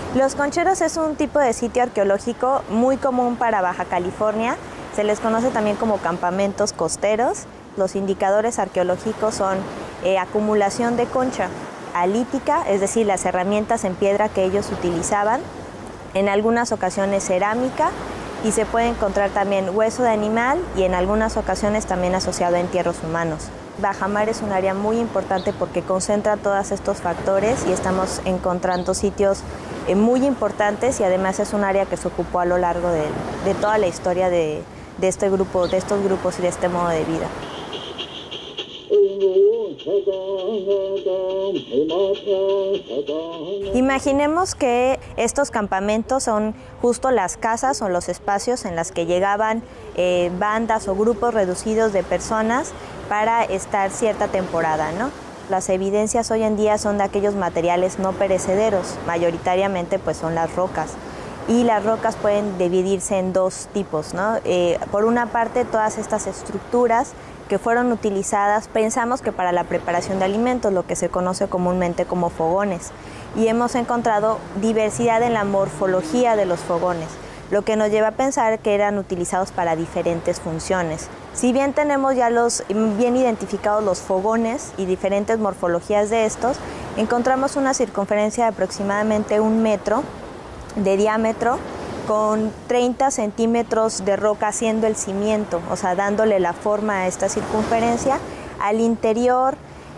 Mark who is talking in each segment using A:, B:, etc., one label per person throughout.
A: Los concheros es un tipo de sitio arqueológico muy común para Baja California. Se les conoce también como campamentos costeros. Los indicadores arqueológicos son acumulación de concha alítica, es decir, las herramientas en piedra que ellos utilizaban, en algunas ocasiones cerámica, y se puede encontrar también hueso de animal y en algunas ocasiones también asociado a entierros humanos. Bajamar es un área muy importante porque concentra todos estos factores y estamos encontrando sitios muy importantes, y además es un área que se ocupó a lo largo de toda la historia de estos grupos y de este modo de vida. Imaginemos que estos campamentos son justo las casas o los espacios en los que llegaban bandas o grupos reducidos de personas para estar cierta temporada, ¿no? Las evidencias hoy en día son de aquellos materiales no perecederos, mayoritariamente pues son las rocas. Y las rocas pueden dividirse en dos tipos, ¿no? Por una parte, todas estas estructuras que fueron utilizadas, pensamos que para la preparación de alimentos, lo que se conoce comúnmente como fogones. Y hemos encontrado diversidad en la morfología de los fogones, lo que nos lleva a pensar que eran utilizados para diferentes funciones. Si bien tenemos ya bien identificados los fogones y diferentes morfologías de estos, encontramos una circunferencia de aproximadamente 1 metro de diámetro, con 30 centímetros de roca haciendo el cimiento, o sea, dándole la forma a esta circunferencia. Al interior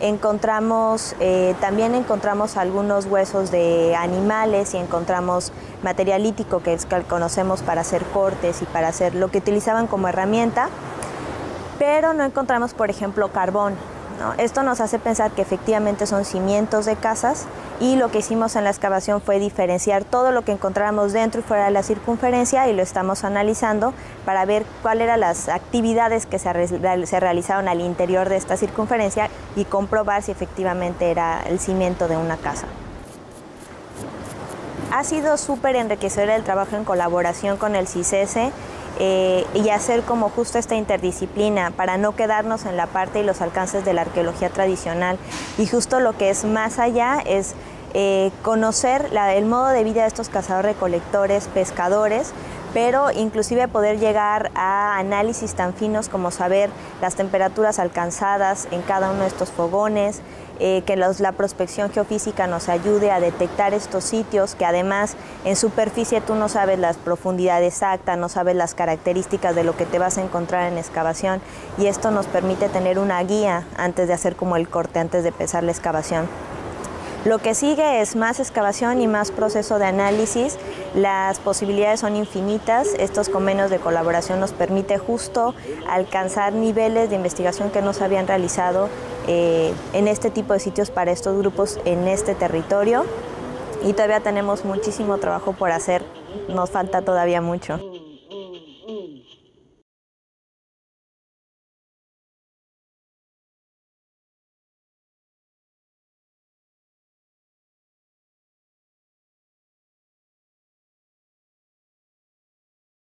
A: también encontramos algunos huesos de animales y encontramos material lítico que conocemos para hacer cortes y para hacer lo que utilizaban como herramienta, pero no encontramos, por ejemplo, carbón, ¿no? Esto nos hace pensar que efectivamente son cimientos de casas, y lo que hicimos en la excavación fue diferenciar todo lo que encontráramos dentro y fuera de la circunferencia, y lo estamos analizando para ver cuáles eran las actividades que se realizaron al interior de esta circunferencia y comprobar si efectivamente era el cimiento de una casa. Ha sido súper enriquecedor el trabajo en colaboración con el CICESE, y hacer como justo esta interdisciplina para no quedarnos en la parte y los alcances de la arqueología tradicional, y justo lo que es más allá es conocer el modo de vida de estos cazadores-recolectores, pescadores, pero inclusive poder llegar a análisis tan finos como saber las temperaturas alcanzadas en cada uno de estos fogones, que la prospección geofísica nos ayude a detectar estos sitios, que además en superficie tú no sabes la profundidad exacta, no sabes las características de lo que te vas a encontrar en excavación, y esto nos permite tener una guía antes de hacer como el corte, antes de empezar la excavación. Lo que sigue es más excavación y más proceso de análisis. Las posibilidades son infinitas. Estos convenios de colaboración nos permite justo alcanzar niveles de investigación que no se habían realizado en este tipo de sitios para estos grupos en este territorio. Y todavía tenemos muchísimo trabajo por hacer. Nos falta todavía mucho.